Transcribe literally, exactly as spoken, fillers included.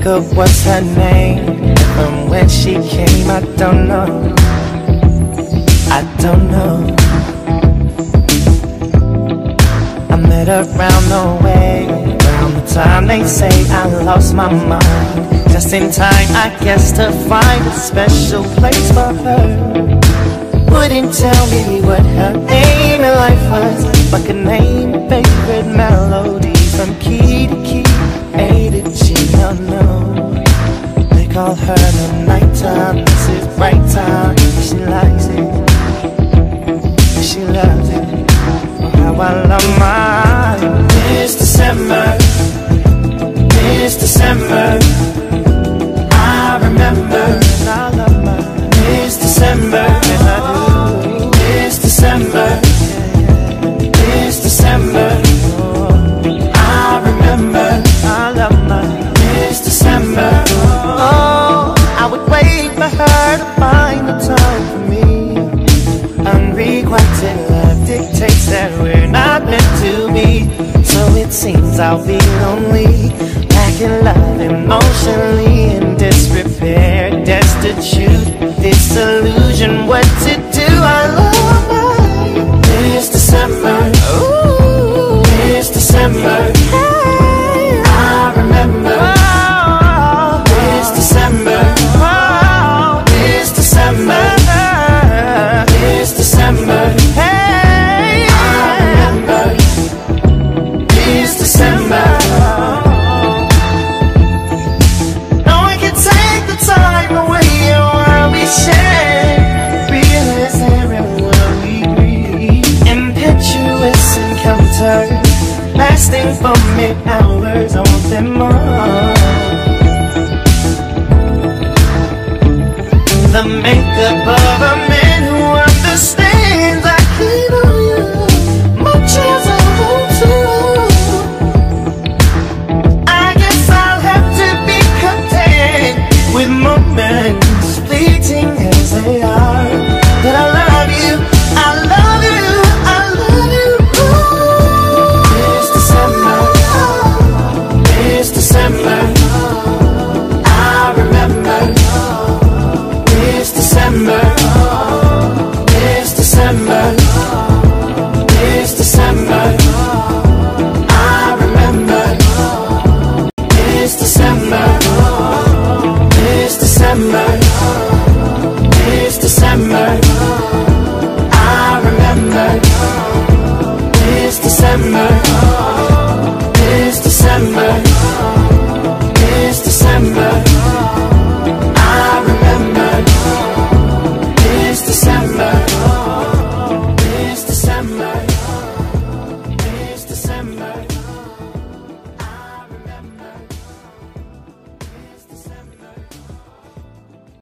nigga, what's her name? From when she came, I don't know. I don't know. I met her round the way, around the time they say I lost my mind. Just in time, I guess, to find a special place for her. Wouldn't tell me what her aim in life was, but could name a favorite melody from key to key, A to G. No, no, they call her the nighttime. This is right time. She likes it, she loves it. Oh, how I love mine. It's December, it's December. I remember, I love mine. It's December, and I do. It's December, it's December. I remember, I love mine. It's December. Oh, I would wait for her to find the time for me. Unrequited love dictates that we're not meant to be. So it seems I'll be lonely, lacking love emotionally, in disrepair, destitute, disillusion. What to do? I love mine. It's December. Ooh, it's December. Hey, I remember. Oh, it's December. Oh, it's December. It's December. Hey, I remember. It's December. No one can take the time away while we share. Realize everyone we breathe. Impetuous encounters lasting for many hours or then more. The makeup of a man who understands I can know you much as I want to. I guess I'll have to be content with moments fleeting as they are. But I love you, I love you, I love you. Ooh. It's December, it's December. I remember. It's December, it's December, it's December. I remember. It's December, it's December.